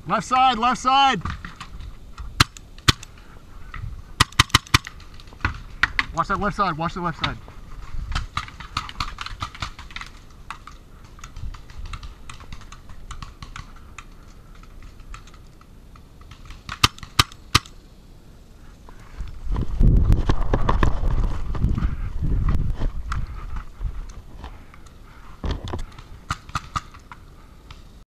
Left side, left side. Watch that left side, watch the left side.